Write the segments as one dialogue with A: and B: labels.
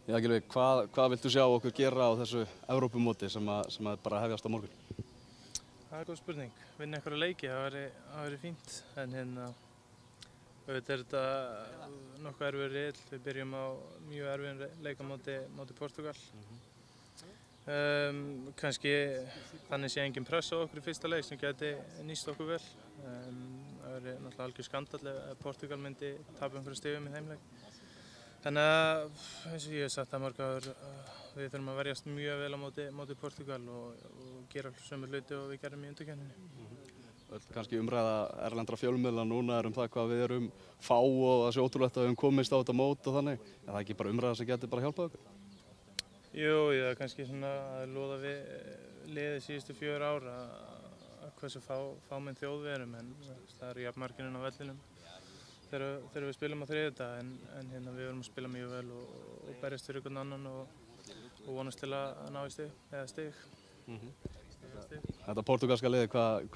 A: Já, Gylfi, hvað viltu sjá okkur gera á þessu Evrópumóti sem er bara að hefjast á morgun?
B: Það er góð spurning. Vinna einhverja leiki, það væri fínt. En auðvitað er þetta nokkuð erfiður riðill. Við byrjum á mjög erfiðum leik á móti Portúgal. Kannski þannig sé engin press á okkur í fyrsta leik sem geti nýst okkur vel. Það væri náttúrulega algjör skandall ef Portúgal myndi tapa einhverjum stigum í þeim leik. Þannig að, eins og ég hef sagt það mörg áður, við þurfum að verjast mjög vel á móti Portúgal og gera sömu hluti og við gerum í undankeppninni.
A: Kannski umræða erlendra fjölmiðla núna það hvað við erum fá og það sé ótrúlegt að við höfum komist á þetta mót og þannig. Er það ekki bara umræða sem getur bara hjálpað okkur?
B: Jú, það er kannski svona að loða við liðið síðustu 4 ár að hversu fámenn þjóð við erum, en það eru jafnmargir inn á vellinum þegar við spilum á þriðjudag, en við verum að spila mjög vel og berjast fyrir einhvern annan og vonast til að ná í stig, eða stig.
A: Þetta portúgalska liði,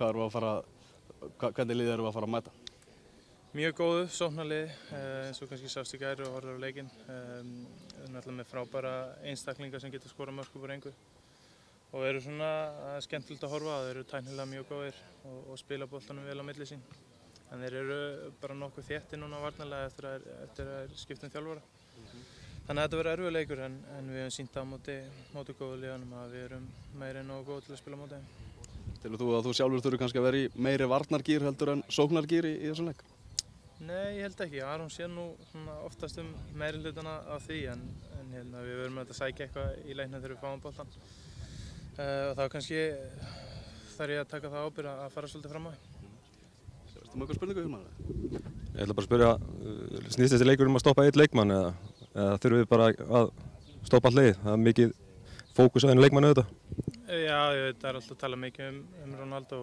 A: hvernig liði erum við að fara að mæta?
B: Mjög góðu, sóknarlið, eins og kannski sást í gær og horfður á leikinn. Við erum alltaf með frábæra einstaklingar sem getur skorað mörk upp úr engu og eru svona skemmtilegt að horfa á. Þeir eru tæknilega mjög góðir og spila boltanum vel á milli sín. En þeir eru bara nokkuð þéttir núna varnarlega eftir að skipta þjálfara. Þannig að þetta verður erfiður leikur, en við höfum sýnt á móti góðu liðunum að við erum meira en nógu góð til að spila á móti þeim.
A: Telur þú að þú sjálfur þurfi kannski að vera í meiri varnargír heldur en sóknargír í þessum leik?
B: Nei, ég held ekki. Aron sér nú oftast meiri hlutana af því, en við verðum að sækja eitthvað í leiknum þegar við fáum boltann. Og þá kannski þarf ég að taka það ábyrgð að fara svolítið fram á því.
A: Ertu með eitthvað spurningu maður?
C: Ég ætla bara að spyrja, snýst þessi leikur að stoppa einn leikmann eða þurfum við bara að stoppa allt liðið? Það er mikið fókus á einu leikmanni auðvitað.
B: Já, það er alltaf að tala mikið um Ronaldo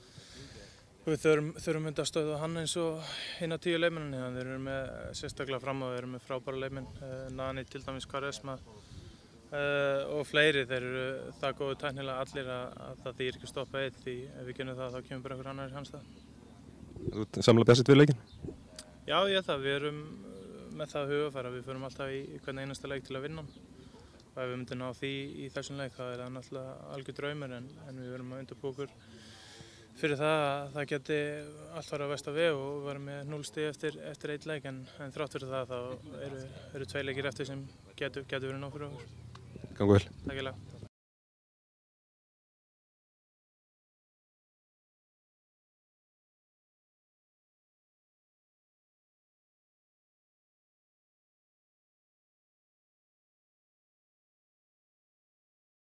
B: og við þurfum að stöðva hann eins og hina 10 leikmennina. Þeir eru með sérstaklega fram á, þeir eru með frábæra leikmenn, Nani til dæmis, Quaresma og fleiri. Þeir eru það góðu tæknilega allir að það þýðir ekki að stoppa einn, því ef við gerum það þá kemur bara einhver annar í hans stað.
C: Þú samla bjart við leikinn?
B: Já, ég er það. Við erum með það hugafæra. Við förum alltaf í hvern einasta leik til að vinna hann. Og ef við myndum ná því í þessum leik, þá er það náttúrulega algjör draumur, en við verum að undirbúa okkur fyrir það að það geti allt farið á versta veg og vera með 0 stig eftir 1 leik, en þrátt fyrir það þá eru 2 leikir eftir sem getur verið nóg fyrir okkur.
C: Gangi vel.
B: Takk.